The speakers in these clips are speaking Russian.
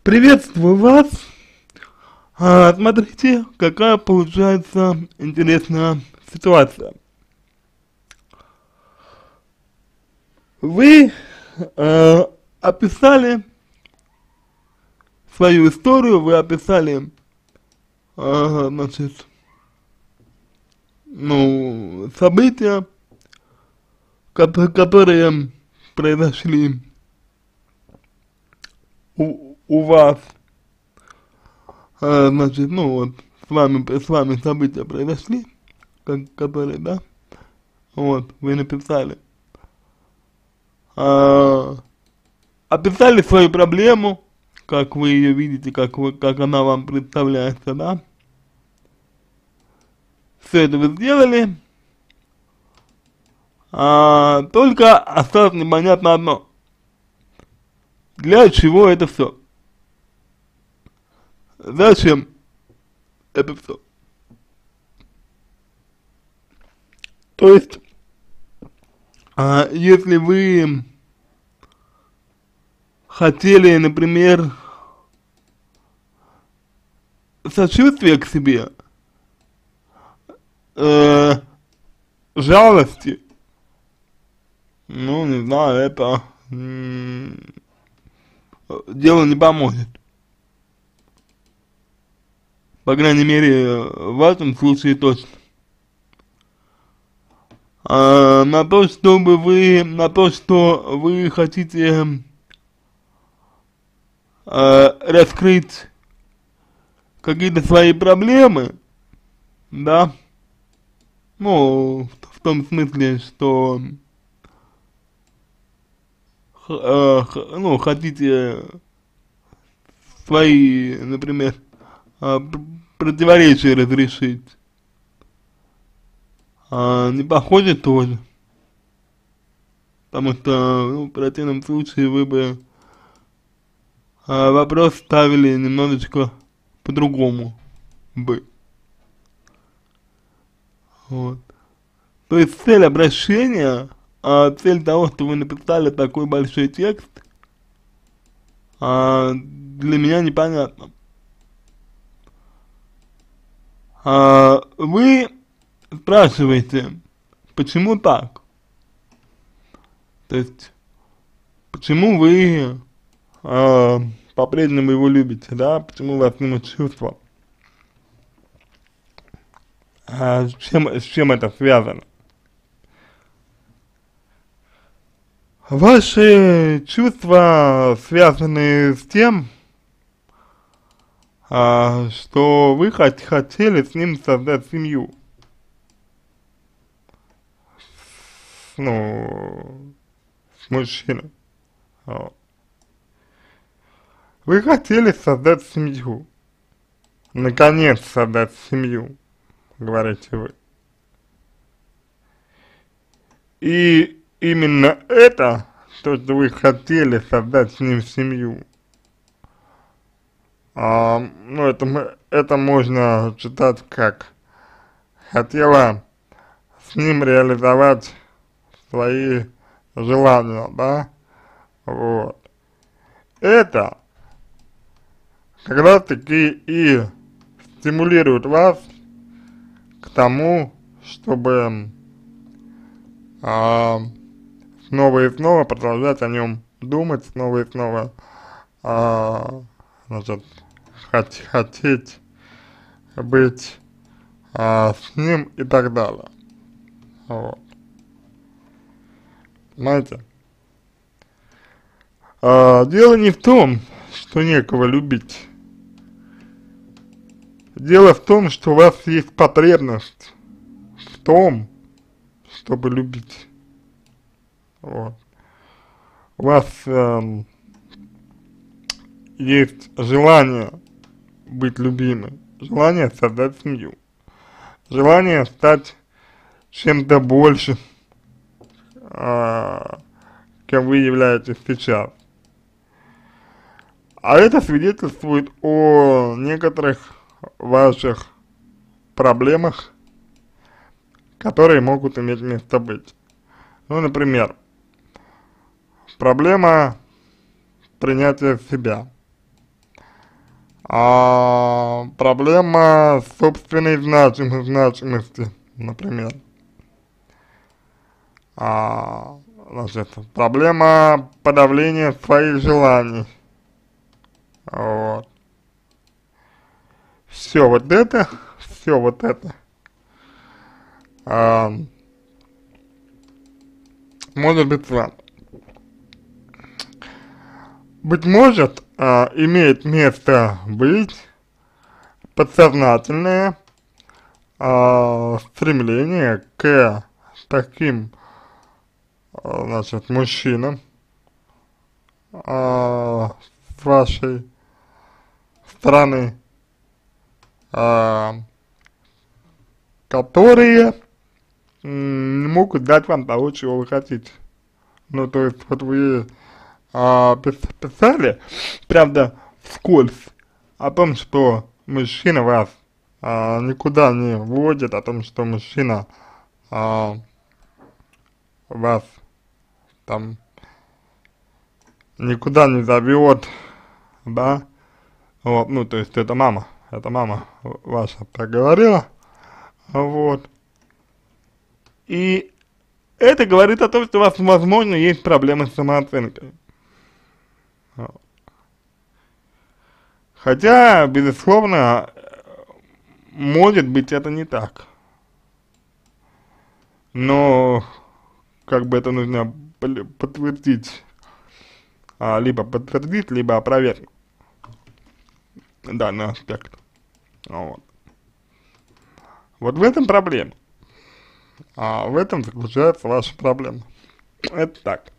Приветствую вас. Смотрите, какая получается интересная ситуация. Вы описали свою историю, вы описали, значит, ну, события, которые произошли у вас, значит, ну вот, с вами события произошли, которые, да, вот, вы написали. А, Описали свою проблему, как вы ее видите, как она вам представляется, да. Все это вы сделали, только осталось непонятно одно. Для чего это все? Зачем это все? То есть, если вы хотели, например, сочувствия к себе, жалости, ну, не знаю, это дело не поможет. По крайней мере, в этом случае точно. На то, что вы хотите раскрыть какие-то свои проблемы, да, ну, в том смысле, что, ну, хотите свои, например, противоречия разрешить, не походит тоже, потому что, ну, в противном случае вы бы вопрос ставили немножечко по-другому бы. Вот. То есть цель обращения, цель того, что вы написали такой большой текст, для меня непонятна. Вы спрашиваете, почему так? То есть, почему вы по-прежнему его любите, да? Почему у вас к нему чувства? С чем это связано? Ваши чувства связаны с тем, что вы хотели с ним создать семью. Ну, с мужчиной. Вот. Вы хотели создать семью. Наконец создать семью, говорите вы. И именно это, то, что вы хотели создать с ним семью, ну, это можно читать как хотела с ним реализовать свои желания, да, вот. Это как раз таки и стимулирует вас к тому, чтобы снова и снова продолжать о нем думать, снова и снова, значит, хотеть быть с ним и так далее. Вот. Понимаете? Дело не в том, что некого любить. Дело в том, что у вас есть потребность в том, чтобы любить. Вот. У вас есть желание быть любимым, желание создать семью, желание стать чем-то большим, кем вы являетесь сейчас. А это свидетельствует о некоторых ваших проблемах, которые могут иметь место быть. Ну, например, проблема принятия себя. проблема собственной значимости, например. Значит, проблема подавления своих желаний. Вот. Все вот это, может быть с вами. Быть может, имеет место быть подсознательное стремление к таким, значит, мужчинам с вашей стороны, которые не могут дать вам того, чего вы хотите. Ну, то есть, вот вы писали, правда, вскользь, о том, что мужчина вас никуда не вводит, о том, что мужчина вас там никуда не зовет, да, вот, ну, то есть это мама ваша так говорила, вот, и это говорит о том, что у вас, возможно, есть проблемы с самооценкой. Хотя, безусловно, может быть, это не так. Но, как бы это нужно подтвердить, либо подтвердить, либо опровергнуть данный аспект. Вот. Вот в этом проблема. В этом заключается ваша проблема. Это так.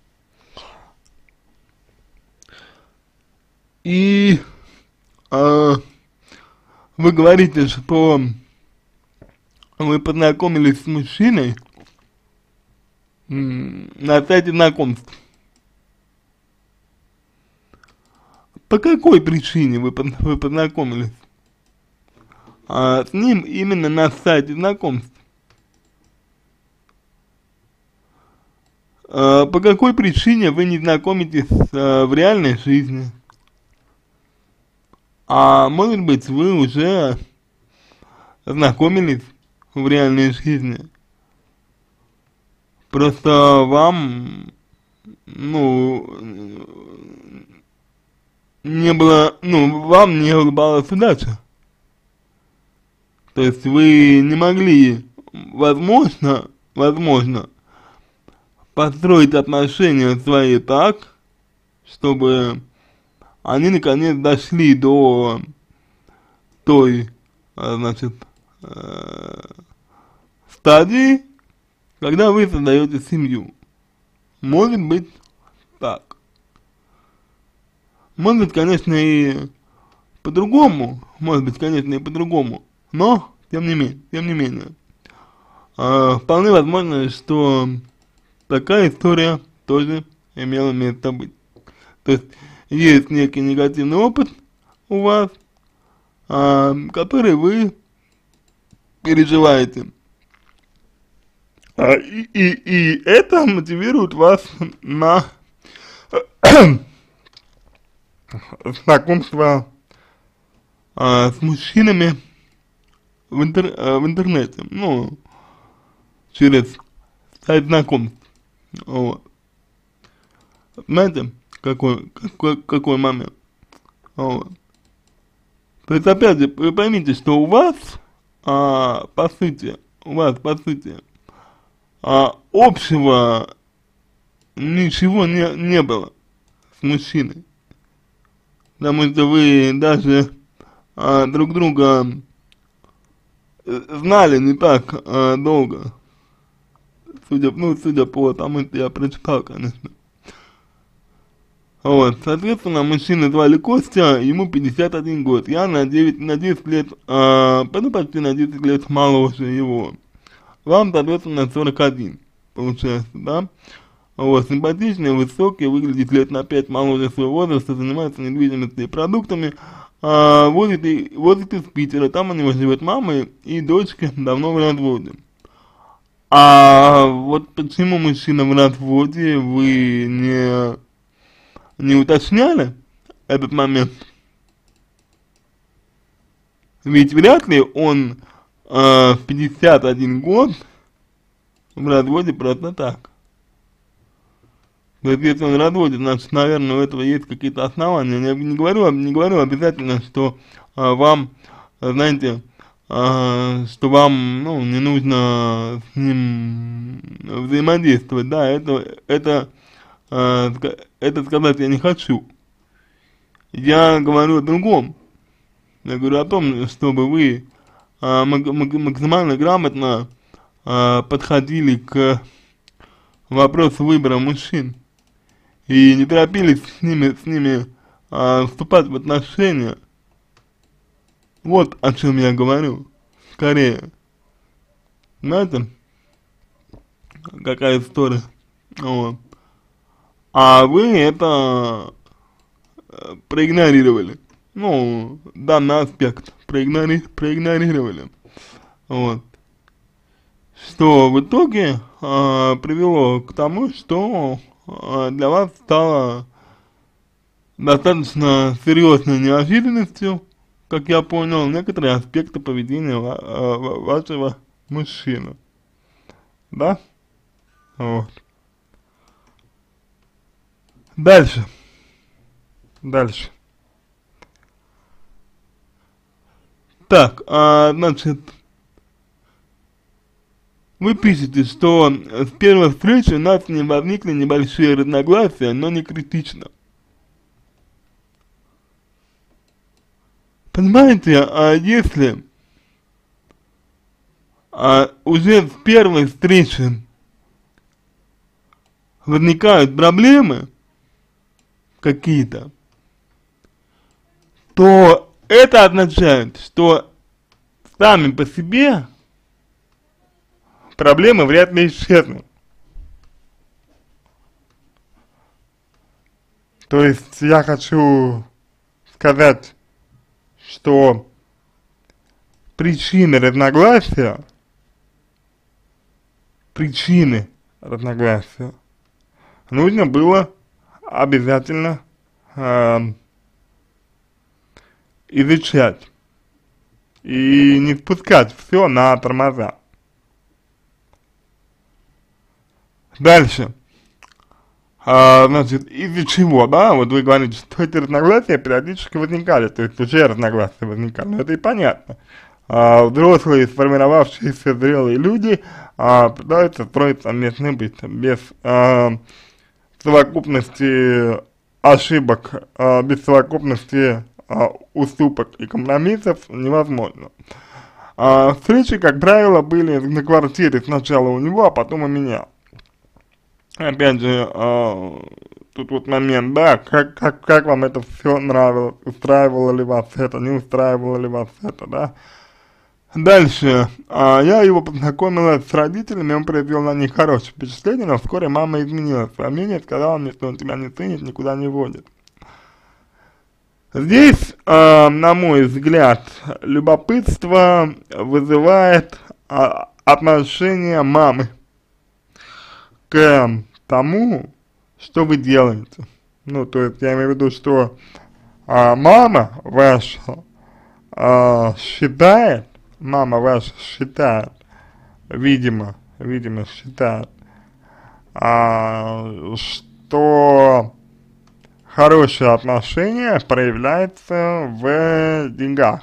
И вы говорите, что вы познакомились с мужчиной на сайте знакомств. По какой причине вы познакомились с ним именно на сайте знакомств? По какой причине вы не знакомитесь в реальной жизни? Может быть, вы уже знакомились в реальной жизни. Просто вам, вам не улыбалась удача. То есть вы не могли, возможно, построить отношения свои так, чтобы они наконец дошли до той, значит, стадии, когда вы создаете семью. Может быть так. Может быть, конечно, и по-другому. Но, тем не менее. Вполне возможно, что такая история тоже имела место быть. То есть, есть некий негативный опыт у вас, который вы переживаете. И это мотивирует вас на знакомство с мужчинами в интернете, через сайт знакомств. Вот. Знаете, какой момент? Вот. То есть, опять же, вы поймите, что у вас, по сути, общего ничего не было с мужчиной. Потому что вы даже друг друга знали не так долго. Судя по тому, что я прочитал, конечно. Вот, соответственно, мужчину звали Костя, ему 51 год. Я на 10 лет, почти на 10 лет моложе его. Вам, соответственно, 41, получается, да? Вот, симпатичный, высокий, выглядит лет на 5 моложе своего возраста, занимается недвижимостью и продуктами, возит из Питера, там у него живет мама и дочка, давно в разводе. Вот почему мужчина в разводе, вы не уточняли этот момент? Ведь вряд ли он в 51 год в разводе просто так. То есть, если он разводит, значит, наверное, у этого есть какие-то основания. Я не говорю обязательно, что вам, знаете, что вам, ну, не нужно с ним взаимодействовать, да, это сказать я не хочу. Я говорю о другом. Я говорю о том, чтобы вы максимально грамотно подходили к вопросу выбора мужчин и не торопились с ними вступать в отношения. Вот о чем я говорю. Скорее. Знаете, какая история. Вот. А вы это проигнорировали. Ну, данный аспект проигнорировали. Вот. Что в итоге привело к тому, что для вас стало достаточно серьезной неожиданностью, как я понял, некоторые аспекты поведения вашего мужчины. Да? Вот. Дальше. Так, значит, вы пишете, что с первой встречи у нас не возникли небольшие разногласия, но не критично. Понимаете, если уже с первой встречи возникают проблемы какие-то, то это означает, что сами по себе проблемы вряд ли исчезнут. То есть я хочу сказать, что причины разногласия нужно было обязательно изучать и не спускать все на тормоза. Дальше. Значит, из-за чего, да, вот вы говорите, что эти разногласия периодически возникали, то есть уже разногласия возникали, но это и понятно. Взрослые, сформировавшиеся зрелые люди пытаются строить совместный быт без совокупности ошибок, без совокупности уступок и компромиссов невозможно. Встречи, как правило, были на квартире сначала у него, а потом у меня. Опять же, тут вот момент, да, как вам это все нравилось, устраивало ли вас это, не устраивало ли вас это, да. Дальше, я его познакомила с родителями, он произвел на них хорошее впечатление, но вскоре мама изменила свое мнение, сказала мне, что он тебя не ценит, никуда не водит. Здесь, на мой взгляд, любопытство вызывает отношение мамы к тому, что вы делаете. Ну, то есть, я имею в виду, что мама ваша считает, видимо считает, что хорошее отношение проявляется в деньгах,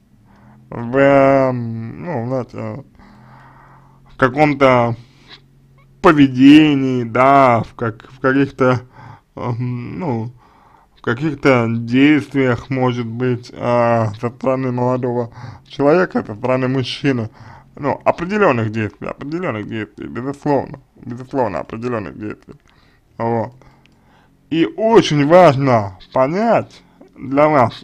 ну, знаете, в каком-то поведении, да, в каких-то, ну, в каких-то действиях, может быть, со стороны молодого человека, со стороны мужчины, ну, определенных действий, безусловно, определенных действий, вот. И очень важно для вас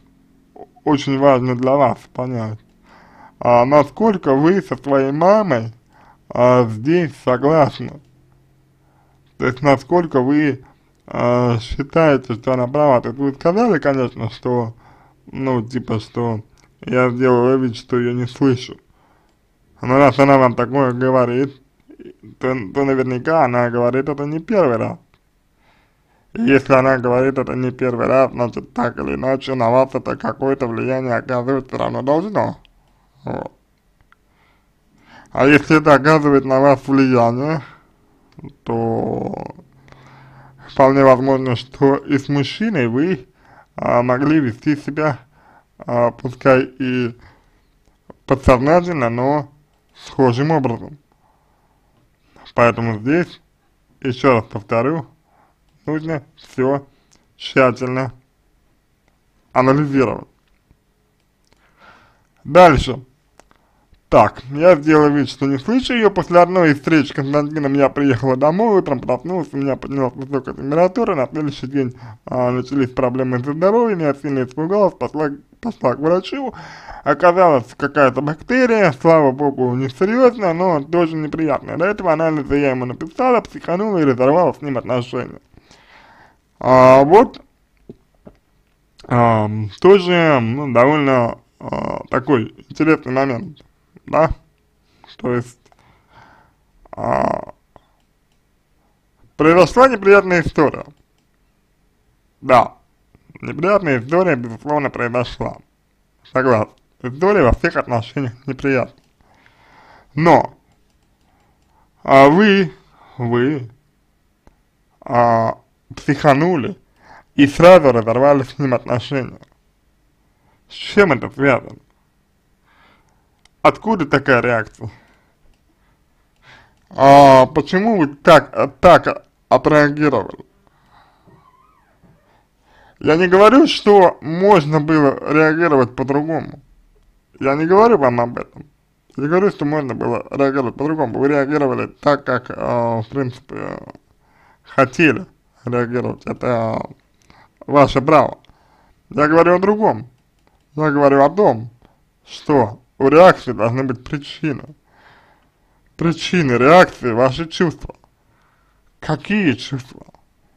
понять, насколько вы со своей мамой здесь согласны. То есть, насколько вы считаете, что она права. То есть, вы сказали, конечно, что, ну, типа, что я сделал вид, что ее не слышу. Но раз она вам такое говорит, то наверняка она говорит это не первый раз. И если она говорит это не первый раз, значит, так или иначе, на вас это какое-то влияние оказывать все равно должно. Вот. А если это оказывает на вас влияние, то вполне возможно, что и с мужчиной вы могли вести себя, пускай и подсознательно, но схожим образом. Поэтому здесь, еще раз повторю, нужно все тщательно анализировать. Дальше. Так, я сделал вид, что не слышу ее. После одной из встреч с Константином я приехала домой, утром проснулась, у меня поднялась высокая температура, на следующий день начались проблемы со здоровьем, я сильно испугалась, пошла к врачу, оказалась какая-то бактерия, слава богу, не серьезная, но тоже неприятная. До этого анализа я ему написала, психанула и разорвала с ним отношения. Вот, тоже, ну, довольно такой интересный момент. Да, то есть произошла неприятная история. Да, неприятная история, безусловно, произошла. Согласен, история во всех отношениях неприятная. Но вы психанули и сразу разорвали с ним отношения. С чем это связано? Откуда такая реакция? Почему вы так отреагировали? Я не говорю, что можно было реагировать по-другому. Я не говорю вам об этом. Я говорю, что можно было реагировать по-другому. Вы реагировали так, как, в принципе, хотели реагировать. Это ваше право. Я говорю о другом. Я говорю о том, что у реакции должны быть причины. Причины реакции — ваши чувства. Какие чувства?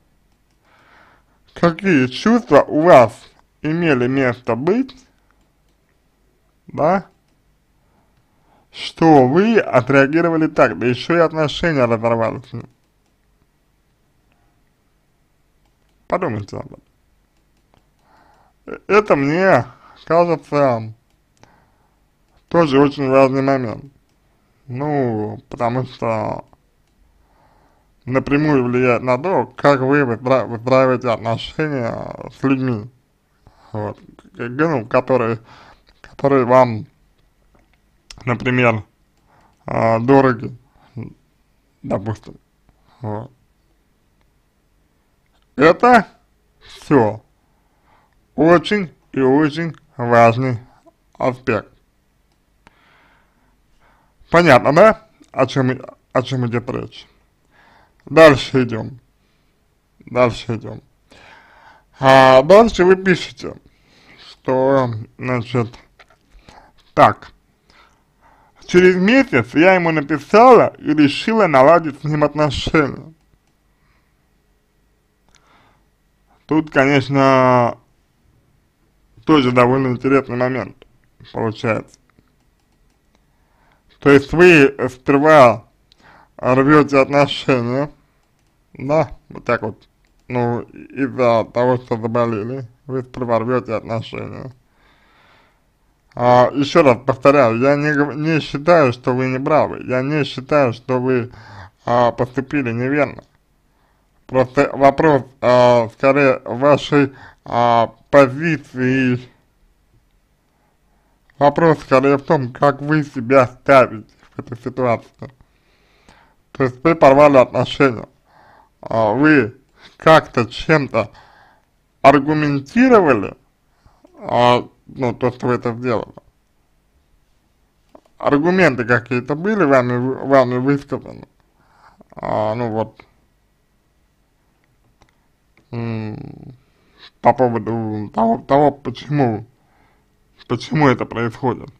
Какие чувства у вас имели место быть, да, что вы отреагировали так, да еще и отношения разорвали с ним? Подумайте об этом. Это мне кажется тоже очень важный момент. Ну, потому что напрямую влияет на то, как вы выстраиваете отношения с людьми, вот, ну, которые вам, например, дороги, допустим, вот. Это все очень и очень важный аспект. Понятно, да, о чем идет речь? Дальше идем. Дальше вы пишете, что, значит, так, через месяц я ему написала и решила наладить с ним отношения. Тут, конечно, тоже довольно интересный момент получается. То есть вы сперва рвете отношения, да, вот так вот, ну, из-за того, что заболели, вы сперва рвете отношения. Еще раз повторяю, я не считаю, что вы не правы, я не считаю, что вы поступили неверно. Просто вопрос, скорее, вашей позиции. Вопрос скорее в том, как вы себя ставите в этой ситуации. То есть вы порвали отношения, вы как-то чем-то аргументировали, ну, то, что вы это сделали. Аргументы какие-то были вами высказаны, ну вот, по поводу того, почему это происходит.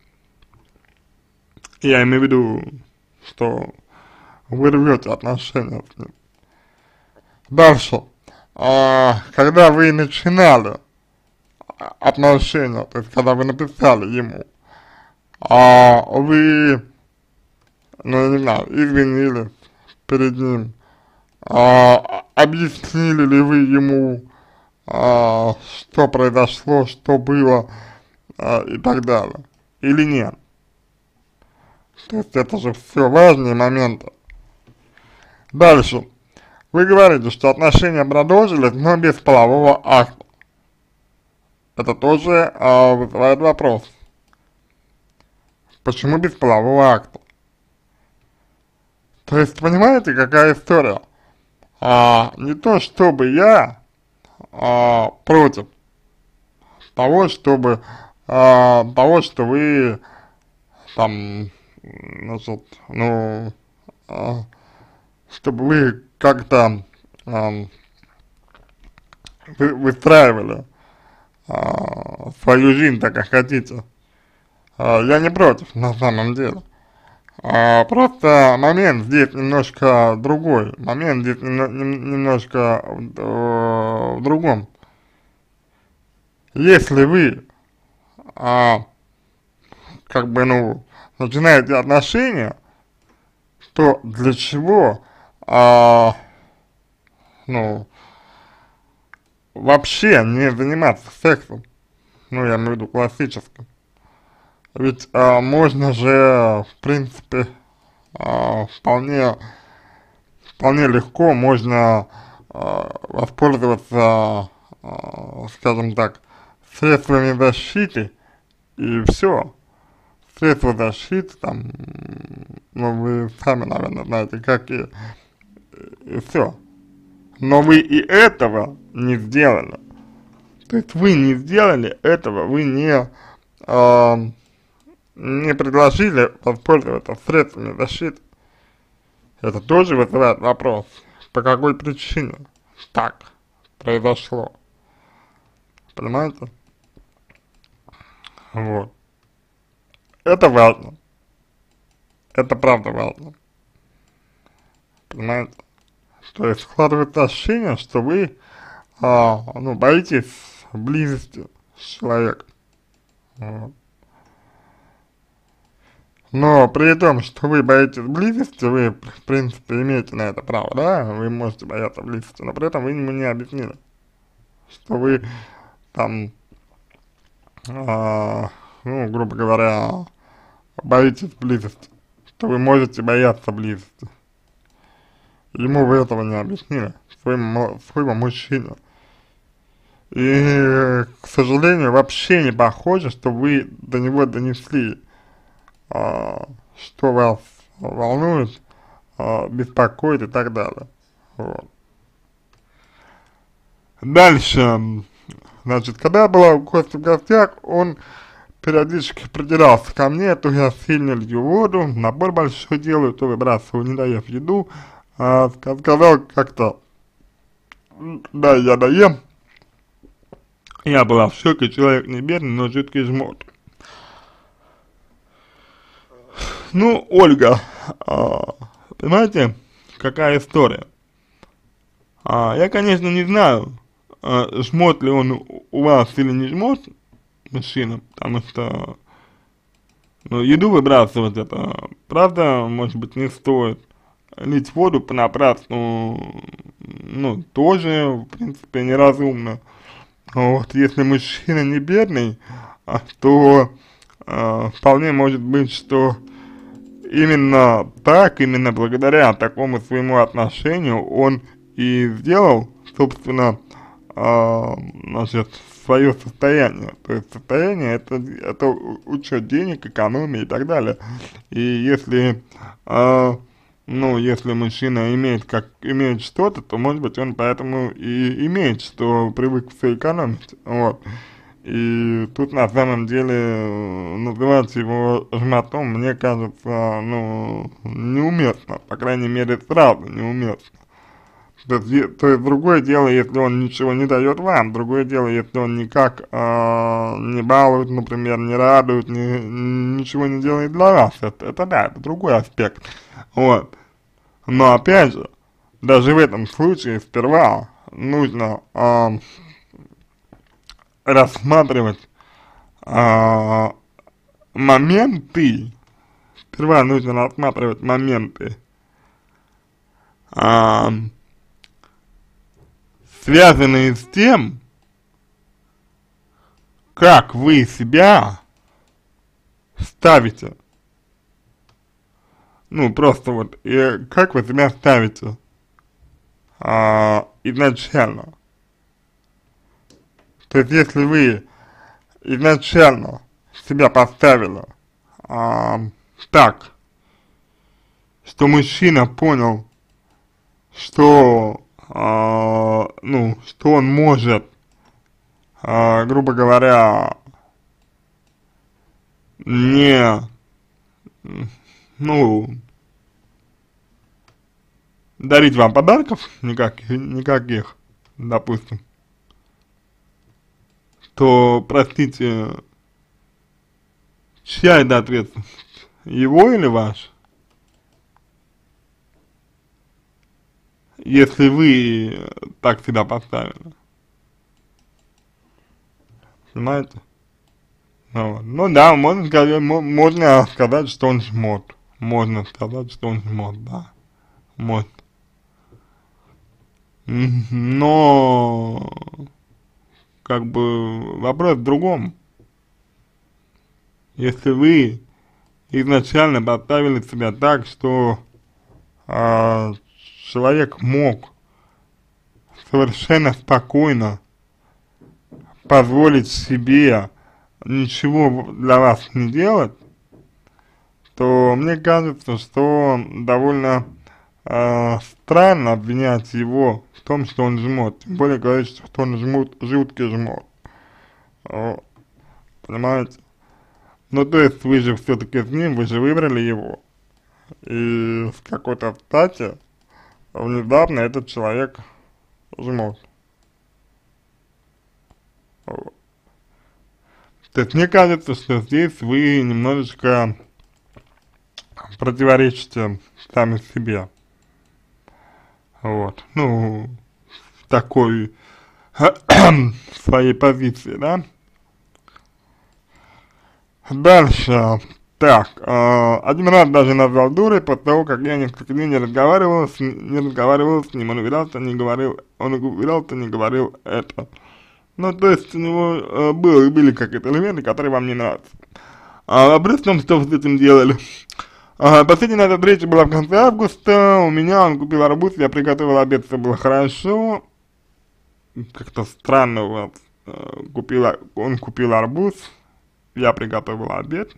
Я имею в виду, что вы рвете отношения с ним. Дальше, когда вы начинали отношения, то есть когда вы написали ему, вы, ну, я не знаю, извинились перед ним, объяснили ли вы ему, что произошло, что было, и так далее, или нет? То есть это же все важные моменты. Дальше. Вы говорите, что отношения продолжились, но без полового акта. Это тоже вызывает вопрос. Почему без полового акта? То есть, понимаете, какая история? Не то, чтобы я против того, чтобы того, что вы там, значит, ну, чтобы вы как-то выстраивали свою жизнь так, как хотите. Я не против, на самом деле. Просто момент здесь немножко другой. Момент здесь немножко в другом. Если вы, как бы, ну, начинаете отношения, то для чего, ну, вообще не заниматься сексом? Ну, я имею в виду классическим. Ведь можно же, в принципе, вполне легко можно воспользоваться, скажем так, средствами защиты, и все. Средства защиты, там, ну, вы сами, наверное, знаете, как и все. Но вы и этого не сделали. То есть вы не сделали этого, вы не предложили воспользоваться средствами защиты. Это тоже вызывает вопрос, по какой причине так произошло. Понимаете? Вот. Это важно. Это правда важно. Понимаете? То есть складывается ощущение, что вы, ну, боитесь близости с человеком. Вот. Но при том, что вы боитесь близости, вы, в принципе, имеете на это право, да? Вы можете бояться близости, но при этом вы ему не объяснили, что вы там, ну, грубо говоря, боитесь близости, что вы можете бояться близости. Ему вы этого не объяснили, своему мужчине. И, к сожалению, вообще не похоже, что вы до него донесли, что вас волнует, беспокоит и так далее. Вот. Дальше, значит, когда я была у Кости в гостях, он периодически придирался ко мне, то я сильно лью воду, набор большой делаю, то выбрасываю, не доев еду, сказал как-то, да, я доем. Я была в шоке, человек не бедный, но жуткий жмот. Ну, Ольга, понимаете, какая история? Я, конечно, не знаю, жмот ли он у вас или не жмот, мужчина, потому что, ну, еду выбрасывать это, правда, может быть, не стоит. Лить воду понапрасну, ну, тоже, в принципе, неразумно. Вот, если мужчина не бедный, то вполне может быть, что именно так, именно благодаря такому своему отношению он и сделал, собственно, значит, свое состояние. То есть состояние это учет денег, экономии и так далее. И если, ну, если мужчина имеет что-то, то, может быть, он поэтому и имеет, что привык все экономить. Вот. И тут на самом деле называть его жмотом, мне кажется, ну, неуместно, по крайней мере, сразу неуместно. То есть другое дело, если он ничего не дает вам, другое дело, если он никак не балует, например, не радует, ничего не делает для вас, это да, это другой аспект. Вот. Но опять же, даже в этом случае сперва нужно рассматривать моменты, сперва нужно рассматривать моменты, связанные с тем, как вы себя ставите Ну, просто вот, и как вы себя ставите изначально? То есть, если вы изначально себя поставили а, так, что мужчина понял, что, ну, что он может, грубо говоря, не, ну, дарить вам подарков никаких, допустим, то, простите, чья это ответственность? Его или ваш? Если вы так себя поставили, понимаете? Ну, вот. Ну да, можно сказать, что он жмот. Можно сказать, что он жмот, да. Может. Но, как бы, вопрос в другом. Если вы изначально поставили себя так, что а, человек мог совершенно спокойно позволить себе ничего для вас не делать, то мне кажется, что довольно странно обвинять его в том, что он жмот. Тем более говорить, что он жуткий жмот. Вот. Понимаете? Ну, то есть вы же все-таки с ним, вы же выбрали его. И с какой-то стати внезапно этот человек жмот. Вот. То есть мне кажется, что здесь вы немножечко противоречите сами себе. Вот. Ну, в такой своей позиции, да. Дальше. Так, один раз даже назвал дурой после того, как я несколько дней не разговаривал с ним, он уверялся, не говорил это. Ну, то есть у него были какие-то элементы, которые вам не нравятся. Вопрос в том, что вы с этим делали. Последняя наша встреча была в конце августа, у меня он купил арбуз, я приготовил обед, все было хорошо. Как-то странно у вас, он купил арбуз, я приготовил обед.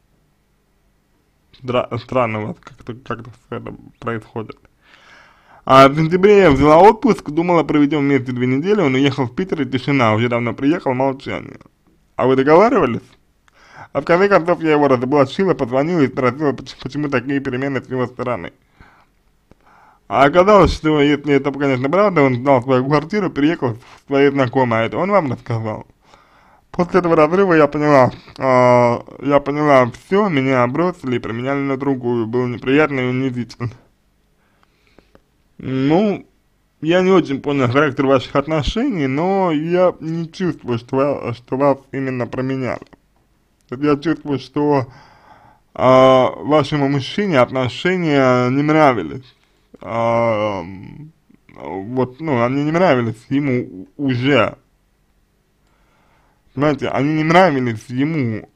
Странно у вас как-то все это происходит. В сентябре я взяла отпуск, думала, проведем вместе 2 недели, он уехал в Питер, и тишина, уже давно приехал, молчание. А вы договаривались? А в конце концов я его разоблачила, позвонила и спросила, почему такие перемены с его стороны. А оказалось, что если это, конечно, правда, он сдал свою квартиру, переехал в своей знакомой, а это он вам рассказал. После этого разрыва я поняла все, меня бросили и променяли на другую, было неприятно и унизительно. Ну, я не очень понял характер ваших отношений, но я не чувствую, что вас именно променяли. Я чувствую, что вашему мужчине отношения не нравились. Вот, ну, они не нравились ему уже. Понимаете, они не нравились ему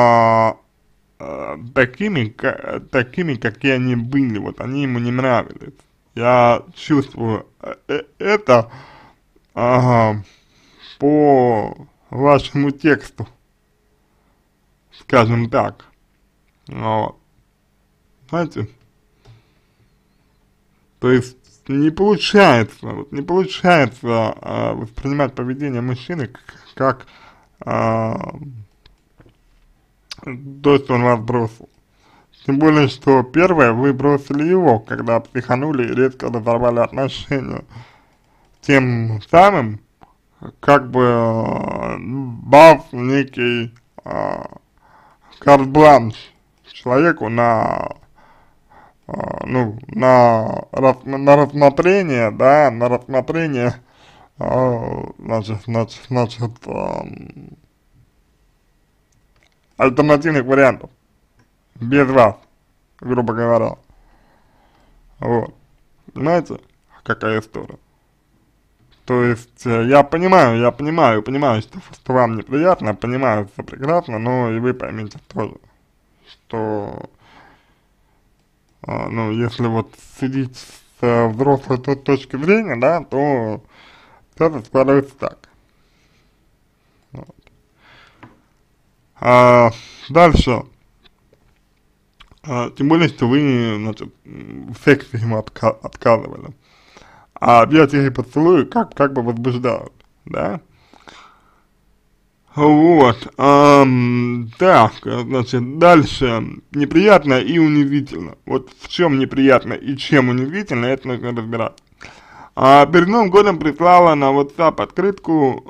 такими, какие они были, вот, они ему не нравились. Я чувствую это по вашему тексту, скажем так. Вот. Знаете? То есть не получается воспринимать поведение мужчины как то, что он вас бросил. Тем более, что первое, вы бросили его, когда психанули и резко разорвали отношения. Тем самым, как бы, дав некий карт-бланш человеку на рассмотрение, да, значит, альтернативных вариантов, без вас, грубо говоря. Вот. Понимаете, какая история? То есть, я понимаю, что вам неприятно, понимаю все прекрасно, но и вы поймите тоже, что ну, если вот судить с взрослой точки зрения, да, то это складывается так. Вот. Дальше, тем более, что вы, значит, в сексе ему отказывали, а объятия и поцелуи как бы возбуждают, да? Вот, так, значит, дальше, неприятно и унизительно. Вот в чем неприятно и чем унизительно, это нужно разбирать. Перед Новым годом прислала на WhatsApp открытку,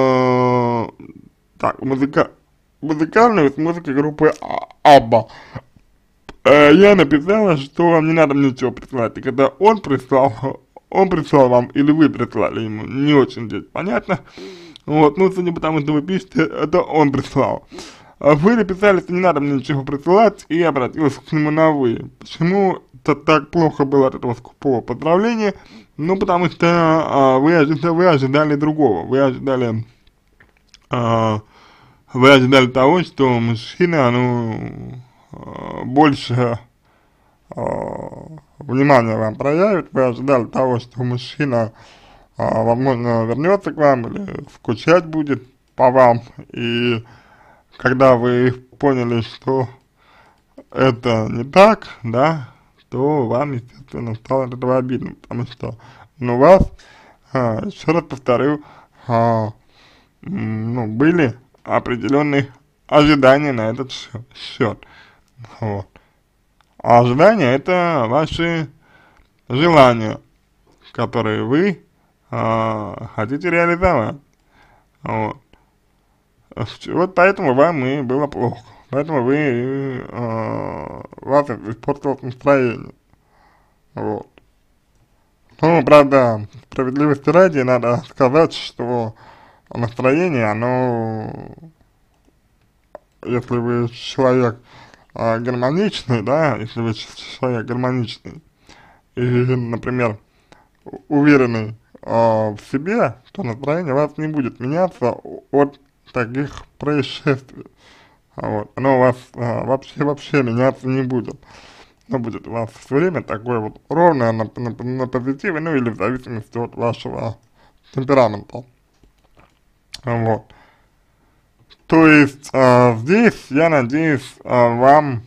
так, музыкальную с музыкой группы Абба. Я написала, что вам не надо ничего присылать, и когда он прислал вам, или вы прислали ему, не очень здесь понятно. Вот, ну, судя по тому, что вы пишете, это он прислал. Вы написали, что не надо мне ничего присылать, и обратилась к нему на «вы». Почему-то так плохо было от этого скупого поздравления, ну, потому что вы ожидали другого, вы ожидали того, что мужчина, ну, больше внимания вам проявит, вы ожидали того, что мужчина возможно, вернется к вам или скучать будет по вам, и когда вы поняли, что это не так, да, то вам, естественно, стало от этого обидно, потому что, ну, у вас, еще раз повторю, ну, были определенные ожидания на этот счет, вот. А ожидания — это ваши желания, которые вы хотите реализовать. Вот. Вот поэтому вам и было плохо. Поэтому у вас испортилось настроение. Вот. Ну, правда, справедливости ради надо сказать, что настроение, оно, если вы человек гармоничный, да, если вы человек гармоничный и, например, уверенный в себе, то настроение у вас не будет меняться от таких происшествий. Вот. Оно у вас вообще меняться не будет. Оно будет у вас все время такое вот ровное на позитиве, ну или в зависимости от вашего темперамента. Вот. То есть здесь, я надеюсь, вам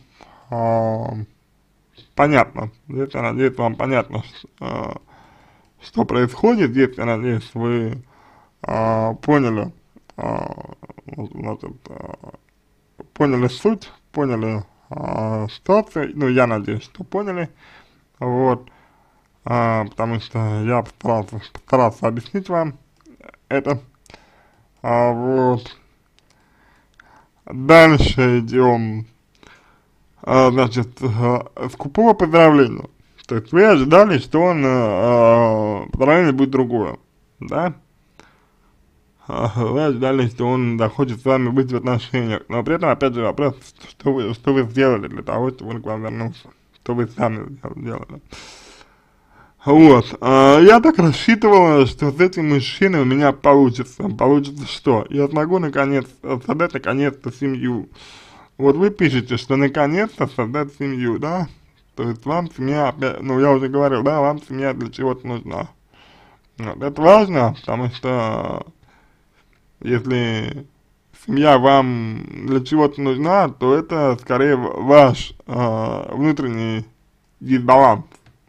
понятно. Здесь, я надеюсь, вам понятно, что происходит. Здесь, я надеюсь, вы поняли, значит, поняли суть, поняли ситуацию. Ну, я надеюсь, что поняли. Вот. Потому что я постарался объяснить вам это. Вот. Дальше идем. Значит, скупого поздравления. То есть вы ожидали, что он поздравление будет другое, да? Вы ожидали, что он захочет с вами быть в отношениях, но при этом, опять же, вопрос, что вы сделали для того, чтобы он к вам вернулся, что вы сами сделали. Вот, я так рассчитывала, что с этим мужчиной у меня получится что? Я смогу, наконец, создать, наконец-то, семью. Вот вы пишете, что наконец-то создать семью, да? То есть вам семья, ну я уже говорил, да, вам семья для чего-то нужна. Вот, это важно, потому что если семья вам для чего-то нужна, то это скорее ваш внутренний дисбаланс.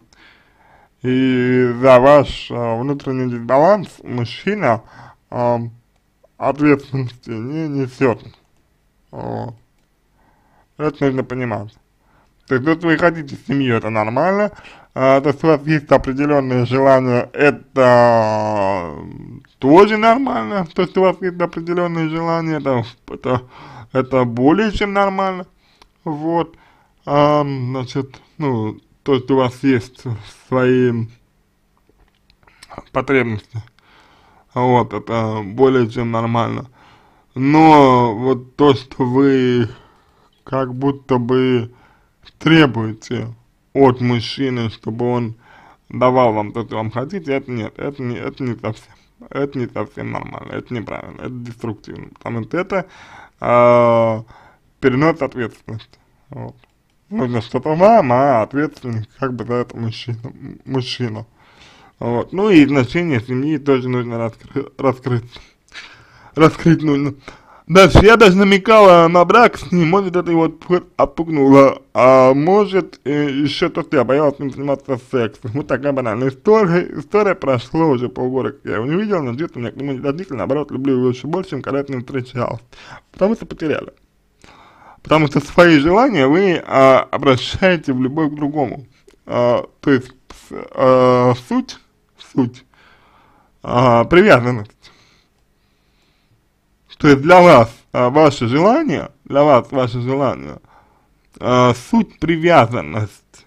И за ваш внутренний дисбаланс мужчина ответственности не несет. Вот. Это нужно понимать. То есть, если вы хотите семью, это нормально, то есть у вас есть определенные желания, это тоже нормально, то есть у вас есть определенные желания, это более чем нормально, вот, значит, ну, то есть у вас есть свои потребности, вот, это более чем нормально, но вот то, что вы как будто бы требуете от мужчины, чтобы он давал вам то, что вам хотите, это нет, это не совсем нормально, это неправильно, это деструктивно, потому что это перенос ответственности, вот. нужно что-то вам, а ответственность как бы за это мужчина. Вот. Ну и значение семьи тоже нужно раскрыть нужно. Дальше я даже намекала на брак с ним, может это его отпугнуло, а может еще то, что я боялась с ним заниматься сексом. Вот такая банальная история прошла уже полгода, как я его не видел, но чувства у меня к нему не возникли, наоборот, люблю его еще больше, чем когда я с ним встречался. Потому что потеряли. Потому что свои желания вы обращаете в любовь к другому. То есть суть привязанность. То есть для вас ваше желание, суть привязанность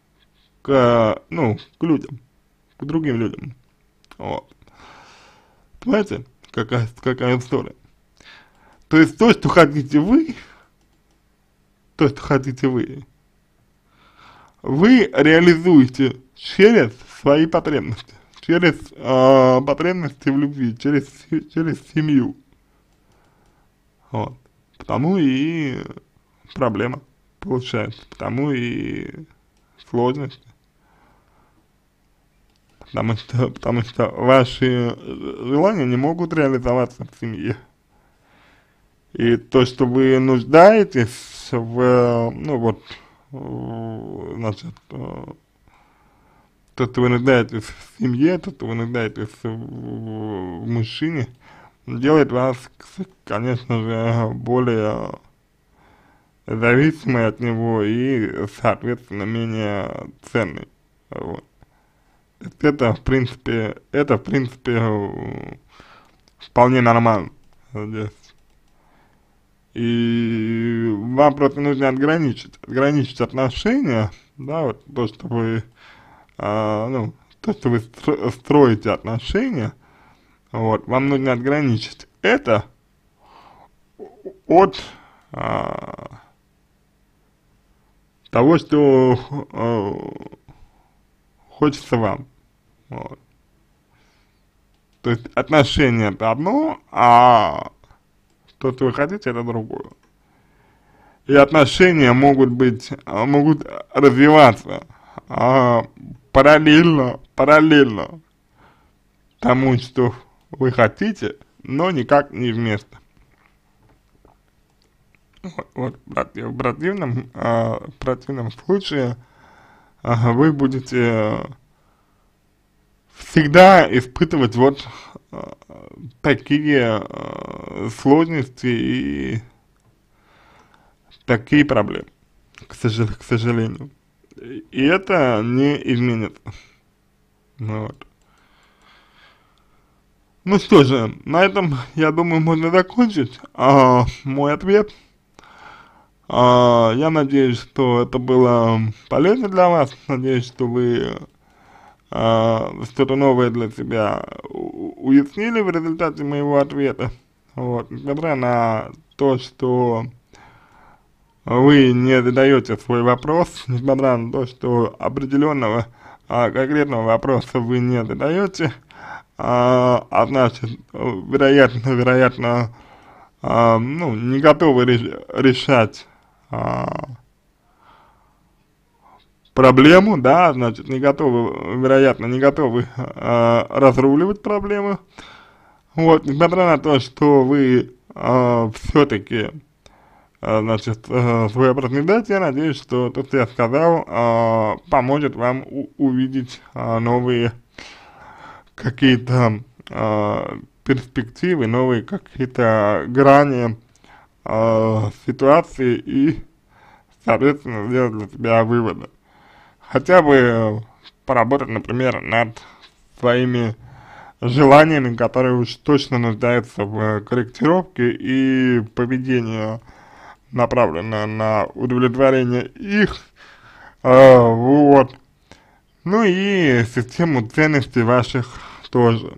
к людям, к другим людям. Вот. Понимаете, какая история? То есть то, что хотите вы, вы реализуете через свои потребности, через потребности в любви, через семью. Вот. Потому и проблема получается, потому и сложность. Потому что ваши желания не могут реализоваться в семье. И то, что вы нуждаетесь значит, то, что вы нуждаетесь в семье, то, что вы нуждаетесь в мужчине, делает вас, конечно же, более зависимой от него и, соответственно, менее ценной. Вот. Это, в принципе, вполне нормально здесь. И вам просто нужно ограничить отношения, да, вот то, что вы, строите отношения, вот, вам нужно ограничить это от того, что хочется вам. Вот. То есть отношения это одно, а то, что вы хотите, это другое. И отношения могут развиваться параллельно тому, что вы хотите, но никак не вместо. Вот, в противном случае вы будете всегда испытывать вот такие сложности и такие проблемы, к сожалению. И это не изменится. Вот. Ну что же, на этом, я думаю, можно закончить мой ответ. Я надеюсь, что это было полезно для вас. Надеюсь, что вы что-то новое для себя уяснили в результате моего ответа. Вот. Несмотря на то, что вы не задаете свой вопрос, несмотря на то, что определенного конкретного вопроса вы не задаете, значит, вероятно, не готовы решать проблему, да, значит, вероятно, не готовы разруливать проблемы. Вот, несмотря на то, что вы все-таки, значит, свой вопрос не даете, я надеюсь, что то, что я сказал, поможет вам увидеть новые какие-то перспективы, новые какие-то грани ситуации и, соответственно, сделать для себя выводы. Хотя бы поработать, например, над своими желаниями, которые уж точно нуждаются в корректировке, и поведение, направленное на удовлетворение их, вот. Ну и систему ценностей ваших тоже.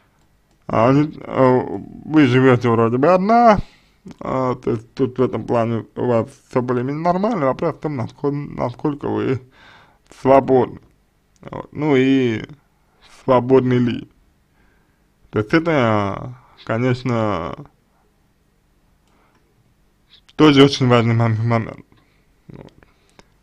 Вы живете вроде бы одна, то есть тут в этом плане у вас все более-менее нормально, вопрос в том, насколько вы свободны. Вот. Ну и свободны ли. То есть это, конечно, тоже очень важный момент. Вот.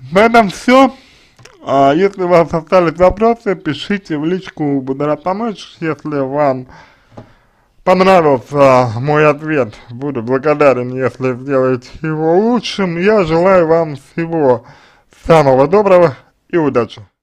На этом все. Если у вас остались вопросы, пишите в личку, буду рад помочь. Если вам понравился мой ответ, буду благодарен, если сделаете его лучшим. Я желаю вам всего самого доброго и удачи.